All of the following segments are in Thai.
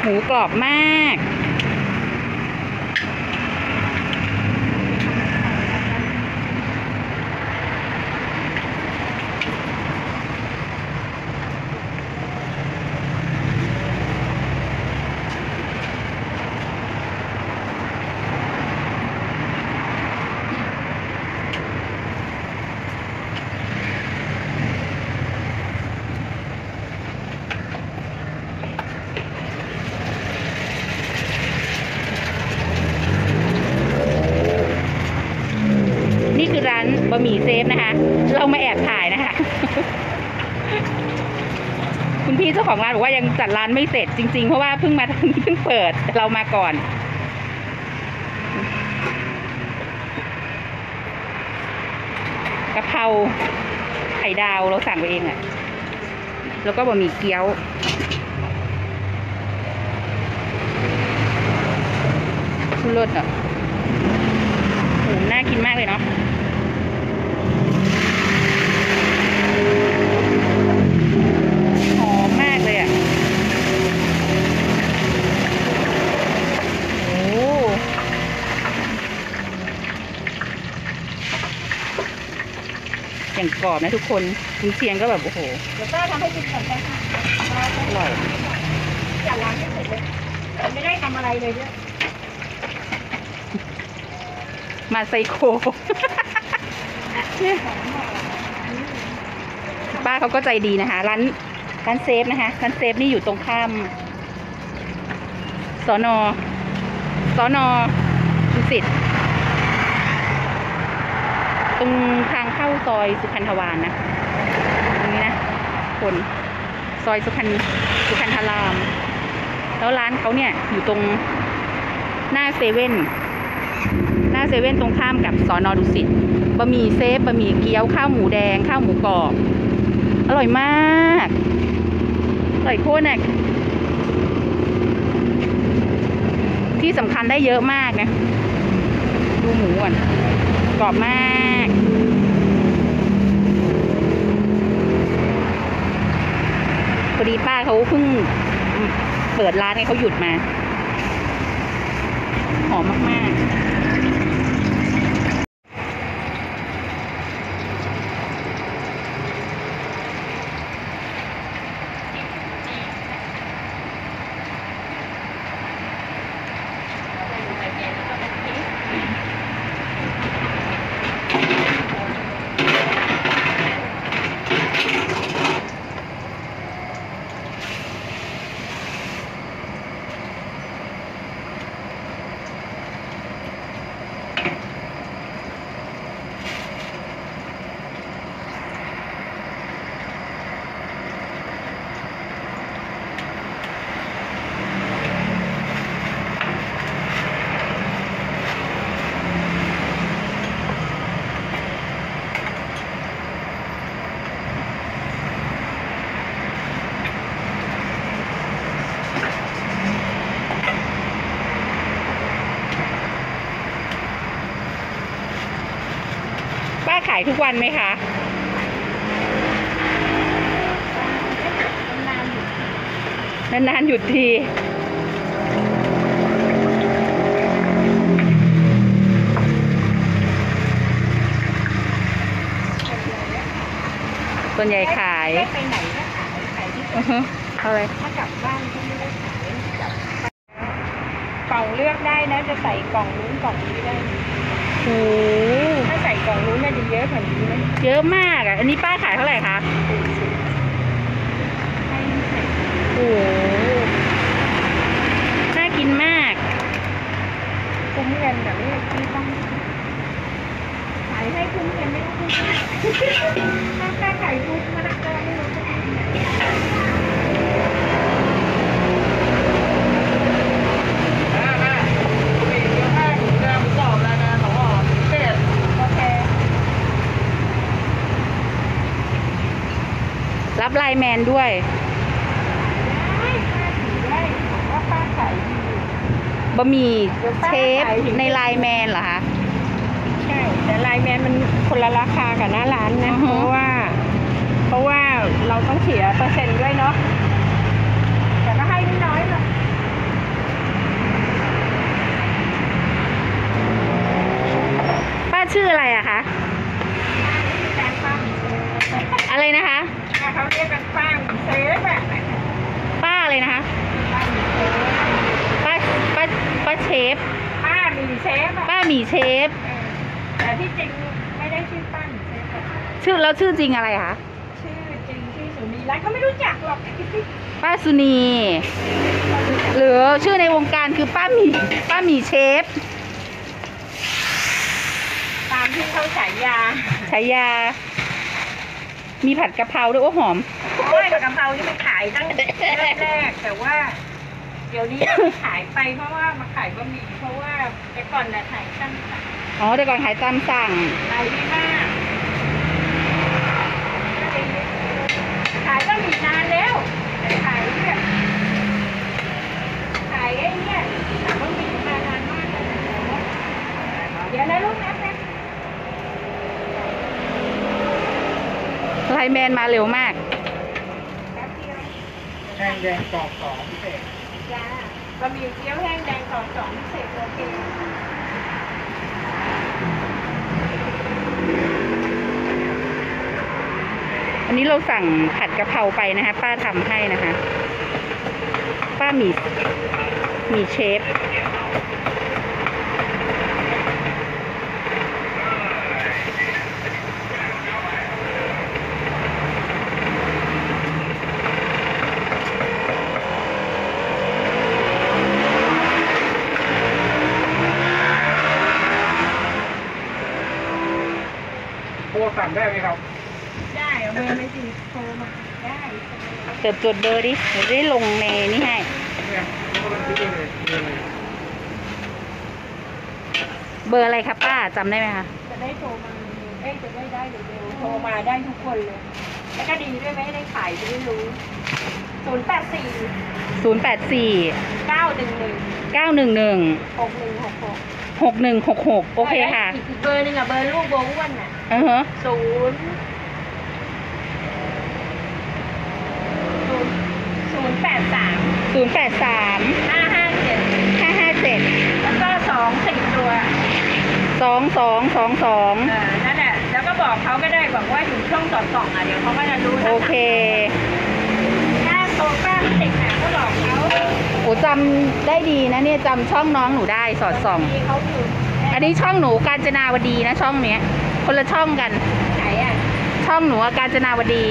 มูกรอบมากนี่คือร้านบะหมี่เซฟนะคะเรามาแอบถ่ายนะคะคุณพี่เจ้าของร้านบอกว่ายังจัดร้านไม่เสร็จจริงๆเพราะว่าเพิ่งเปิดเรามาก่อนกะเพราไข่ดาวเราสั่งไปเองอะแล้วก็บะหมี่เกี๊ยวชุรสอ่ะโหน่ากินมากเลยเนาะหอมมากเลยอ่ะโอ้อย่างกรอบนะทุกคนคุณเชียงก็แบบโอ้โหเดี๋ยวป้าทำให้กินก่อนค่ะอร่อยจัดร้านให้เสร็จเลยไม่ได้ทำอะไรเลยเนี่ยมาไซโค ป้าเขาก็ใจดีนะคะร้านเซฟนะคะร้านเซฟนี่อยู่ตรงข้ามสน.ดุสิตตรงทางเข้าซอยสุพรรณทวารนะตรงนี้นะคนซอยสุพรรณทรามแล้วร้านเขาเนี่ยอยู่ตรงหน้าเซเว่นตรงข้ามกับสน.ดุสิตบะหมี่เซฟบะหมี่เกี๊ยวข้าวหมูแดงข้าวหมูกรอบอร่อยมากอร่อยโคตรนะที่สำคัญได้เยอะมากนะดูหมูก่อนกรอบมากพอดีป้าเขาเพิ่งเปิดร้านให้เขาหยุดมาหอมมากๆขายทุกวันไหมคะนานๆหยุดทีส่วนใหญ่ขายไปไหนก็ขายที่อะไรถ้ากลับบ้านก็ไม่ได้ขายกล่องเลือกได้นะจะใส่กล่องนู้นกล่องนี้ได้โอ้ถ้าใส่กล่องนู้นน่าจะเยอะกว่านี้ไหมเยอะมากอ่ะอันนี้ป้าขายเท่าไหร่คะโอ้น่ากินมากคุ้มเงินแบบนี้ที่ต้องขายให้คุ้มเงินไม่ต้องคุ้มถ้าขายคุ้มมะละกอไม่รู้จะทำยังไงรับไลน์แมนด้วยบะหมี่เชฟในไลน์แมนเหรอคะใช่แต่ไลน์แมนมันคนละราคากับหน้าร้านนะเพราะว่าเราต้องเสียเปอร์เซ็นต์ด้วยเนาะแต่ก็ให้ไม่น้อยหรอกชื่ออะไรอะคะแฟนป้ามีเซฟอะไรนะคะเขาเรียกกันป้ามีเซฟอะป้าอะไรนะคะป้ามีเซฟป้าป้าป้าเชฟป้ามีเซฟอะป้าหมีเชฟแต่ที่จริงไม่ได้ชื่อป้ามีเซฟอะชื่อแล้วชื่อจริงอะไรคะชื่อจริงชื่อสุนีรัตน์เขาไม่รู้จักหรอกป้าสุนี หรือชื่อในวงการคือป้าหมีเชฟตามที่เขาฉายาฉายา มีผัดกะเพราด้วยโอ้หอมโอ้ยกะเพราที่มันขายตั้งแรกๆแต่ว่า เดี๋ยวนี้ไม่ขายไปเพราะว่ามาขายบะหมี่เพราะว่าแต่ก่อนน่ะขายตั้งแต่อ๋อแต่ก่อนขายตามสั่งขายดีมากขายบะหมี่นานแล้วแต่ขายเนี่ยขายไอ้เนี่ยขายบะหมี่มานานมากแล้วเดี๋ยวนะลูกนะแป๊บไลน์แมนมาเร็วมากเดียวแห้งแดงกรอบ2พิเศษจ้าบะหมี่เกี๊ยวแห้งแดง2 2พิเศษโอเควันนี้เราสั่งผัดกะเพราไปนะคะ ป้าทำให้นะคะ ป้าหมีเชฟโทรสั่งได้ไหมครับได้เอาเบอร์ไม่สิโทรมาได้จดเบอร์ดิเดี๋ยวจะได้ลงในนี่ให้เนี่ยเขากำลังซื้อเลยเงินเลยเบอร์อะไรครับป้าจำได้ไหมคะจะได้โทรมาจะได้เร็วๆโทรมาได้ทุกคนเลย แล้วก็ดีด้วยไหมได้ขายจะได้รู้084 084 911 911 6166 6166 โอเคค่ะอีกเบอร์หนึงอ่ะเบอร์ลูกโบอ้วนอ่ะอือฮะ 083 083 557 557 แล้วก็2 10ตัว 2222 นั่นแหละแล้วก็บอกเขาก็ได้บอกว่าอยู่ช่องสอดส่องอ่ะเดี๋ยวเขาก็จะรู้นะโอเคถ้าโตป้าไม่ติดอ่ะก็บอกเขาโอ้จำได้ดีนะเนี่ยจำช่องน้องหนูได้สอดส่องมีเขาอยู่อันนี้ช่องหนูกาญจนาวดีนะช่องเนี้ย คนละช่องกันไหนอ่ะช่องหนูอะกาญจนาวดี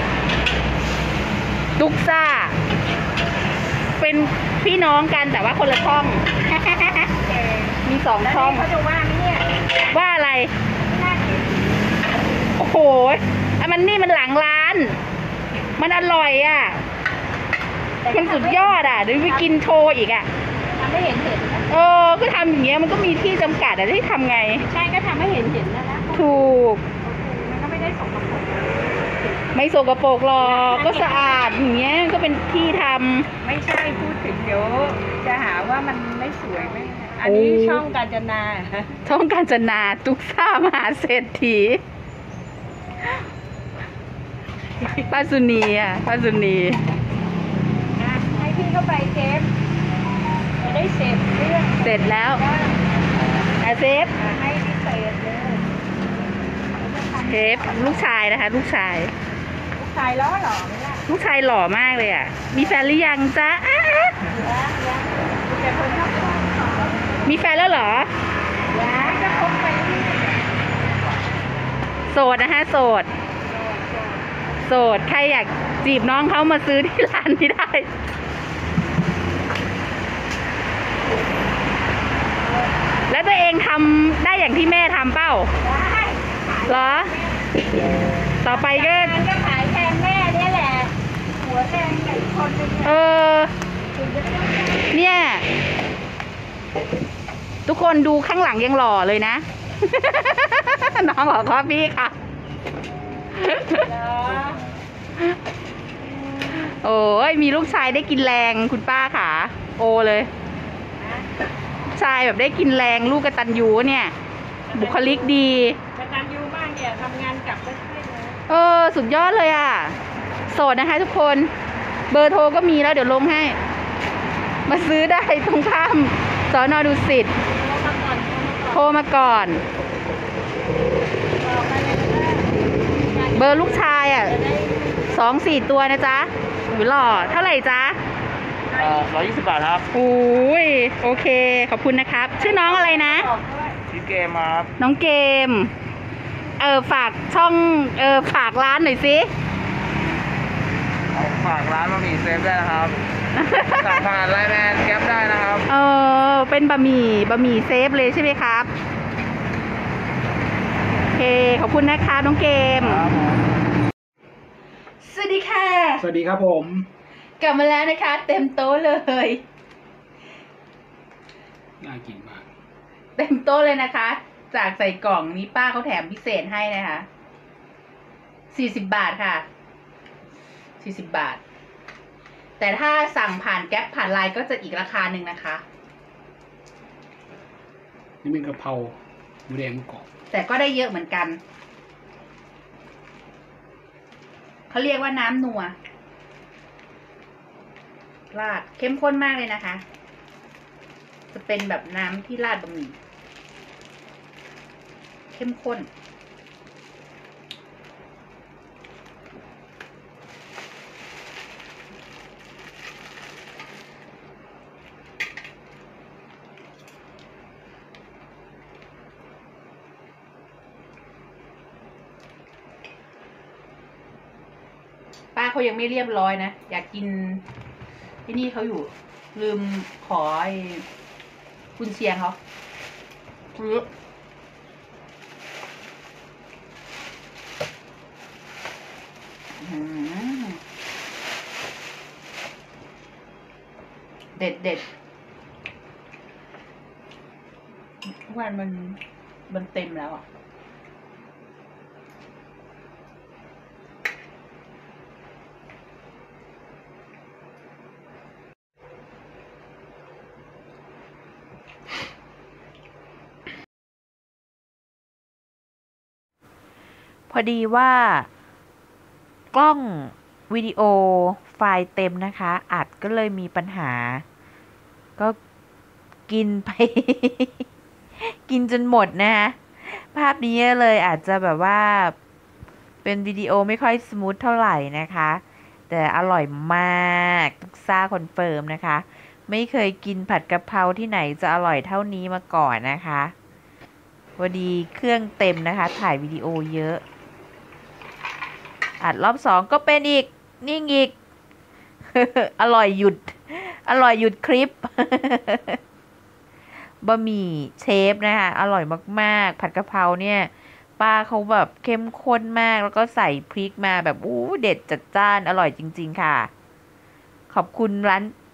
ดุกซ่า เป็นพี่น้องกันแต่ว่าคนละช่อง มีสองแล้วช่องนี่เขาจะว่าไหมเนี่ยว่าอะไรไม่น่ากินโอ้โหไอ้มันนี่มันหลังร้าน มันอร่อยอ่ะ มันสุดยอดอ่ะเดี๋ยวไปกินโชว์อีกอ่ะทำให้เห็นนะก็ทำอย่างเงี้ยมันก็มีที่จำกัดอะที่ทำไงใช่ก็ทำให้เห็นนะนะถูกมันก็ไม่ได้สกปรกไม่สกปรกหรอกก็สะอาดอย่างเงี้ยก็เป็นที่ทำไม่ใช่พูดถึงเดี๋ยวจะหาว่ามันไม่สวยไม่อันนี้โอ้ช่องกาญจนาช่องกาญจนาตุกซ่ามหาเศรษฐีป้าสุนีอ่ะป้าสุนีให้พี่เข้าไปเชฟจะได้เสร็จเรื่องเสร็จแล้วก็อาเซฟให้พิเศษเลยเชฟลูกชายนะคะ ลูกชายลูกชายล้อหล่อไหมล่ะลูกชายหล่อมากเลยอ่ะ มีแฟนหรือยังจ๊ะอ้าแต่คนชอบชอบมีแฟนแล้วเหรอยาจะคบไปเรื่อยโสดนะคะโสด โสด ใครอยากจีบน้องเขามาซื้อที่ร้านนี้ได้ แล้วตัวเองทำได้อย่างที่แม่ทำเป้าได้เหรอ ต่อไปก็งานก็ขายแทนแม่เนี่ยแหละ หัวแดงกับอีกคนนึงเออถึงจะไม่ต้องเนี่ย ทุกคนดูข้างหลังยังหล่อเลยนะ น้องขอคอฟฟี่ค่ะเหรอโอ้ยมีลูกชายได้กินแรงคุณป้าค่ะ โอเลยชายแบบได้กินแรงลูกกตัญญูเนี่ย บุคลิกดีจะทำยูบ้างเนี่ยทำงานกลับไปช่วยนะสุดยอดเลยอ่ะ โสดนะคะทุกคน เบอร์โทรก็มีแล้วเดี๋ยวลงให้ มาซื้อได้ตรงข้ามสน.ดุสิตโทรมาก่อนโทรมาก่อนเบอร์ลูกชายอ่ะ 2-4 ตัวนะจ๊ะหูหล่อเท่าไหร่จ๊ะ 120 บาทครับโอ้ยโอเค ขอบคุณนะครับ ชื่อน้องอะไรนะที่เกมครับน้องเกม ฝากช่อง ฝากร้านหน่อยสิฝากร้านบะหมี่เซฟได้นะครับ สั่งผ่านไลน์แมนแก๊ปได้นะครับเป็นบะหมี่เซฟเลยใช่ไหมครับ โอเค ขอบคุณนะคะน้องเกม สวัสดีค่ะสวัสดีครับผมกลับมาแล้วนะคะ เต็มโต๊ะเลยน่ากินมากเต็มโต๊ะเลยนะคะ จากใส่กล่องนี้ป้าเขาแถมพิเศษให้นะคะ40 บาทค่ะ40 บาท แต่ถ้าสั่งผ่านแก๊ปผ่านไลน์ก็จะอีกราคาหนึ่งนะคะนี่เป็นกะเพราหมูแดงหมูกรอบแต่ก็ได้เยอะเหมือนกัน เขาเรียกว่าน้ำนัวราดเข้มข้นมากเลยนะคะ จะเป็นแบบน้ำที่ราดบะหมี่เข้มข้น ป้าเขายังไม่เรียบร้อยนะ อยากกินที่นี่เขาอยู่ ลืมขอไอ้กุนเชียงเขาซื้อเด็ดเด็ดทุกวันมันเต็มแล้วอ่ะพอดีว่ากล้องวิดีโอไฟล์เต็มนะคะอัดก็เลยมีปัญหา ก็กินไป กินจนหมดนะคะภาพนี้เลยอาจจะแบบว่าเป็นวิดีโอไม่ค่อยสมูทเท่าไหร่นะคะ แต่อร่อยมากทุกซ่าคอนเฟิร์มนะคะ ไม่เคยกินผัดกะเพราที่ไหนจะอร่อยเท่านี้มาก่อนนะคะพอดีเครื่องเต็มนะคะ ถ่ายวิดีโอเยอะ อัดรอบ2ก็เป็นอีกนิ่งอีก อร่อยหยุดคลิป บะหมี่เชฟนะคะอร่อยมากๆผัดกะเพราเนี่ยป้าเขาแบบเข้มข้นมากแล้วก็ใส่พริกมาแบบเด็ดจัดจ้านอร่อยจริงๆค่ะขอบคุณร้าน